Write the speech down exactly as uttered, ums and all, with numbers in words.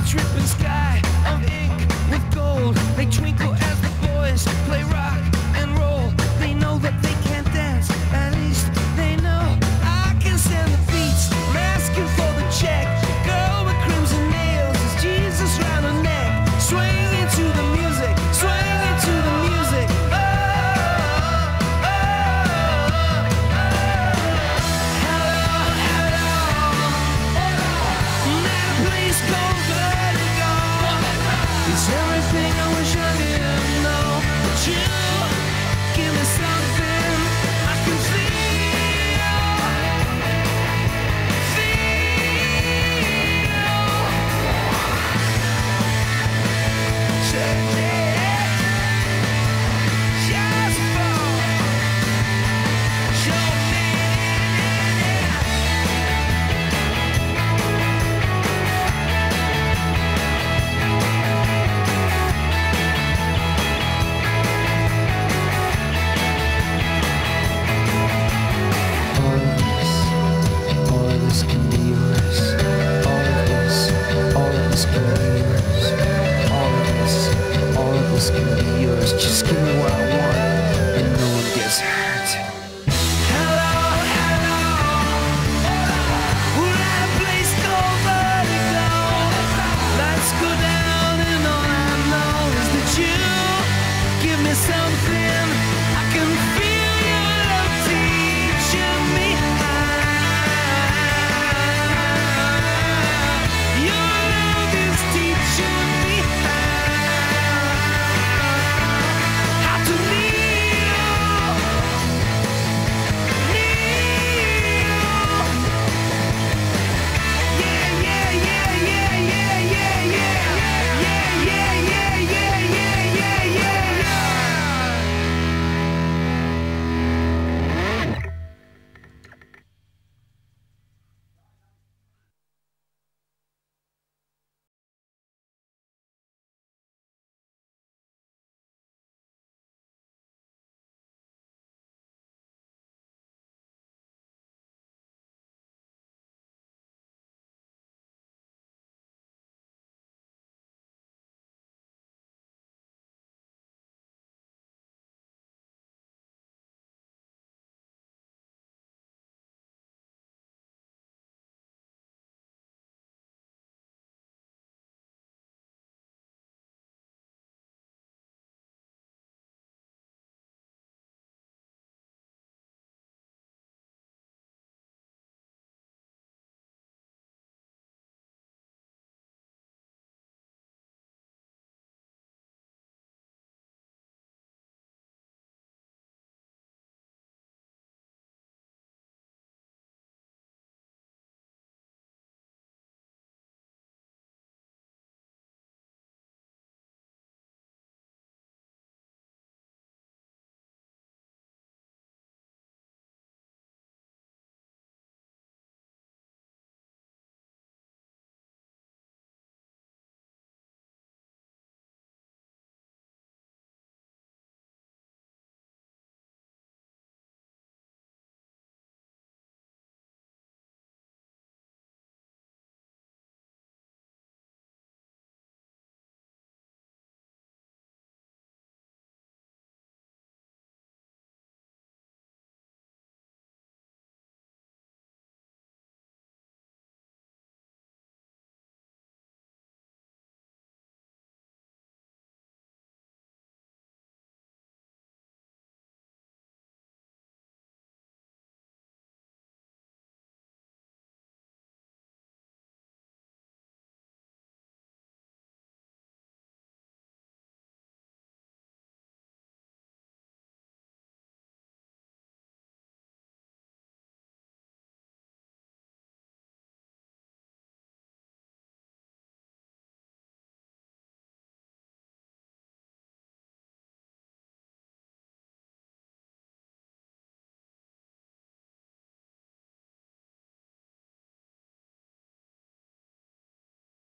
dripping sky of ink with gold. They twinkle as the boys play rock and roll. They know that they can't dance, at least they know I can stand the beats. I'm asking for the check. Girl with crimson nails, is Jesus round her neck? Swing into the music, swing into the music. Oh, oh, oh, oh. Hello, hello. Now please go, let it go. It's everything I wish I didn't know. But you give me something I can feel, feel. Check it, just fall. Show me. All of this, all of this can be yours. All of this, all of this can be yours. All of this, all of this can be yours. Just give me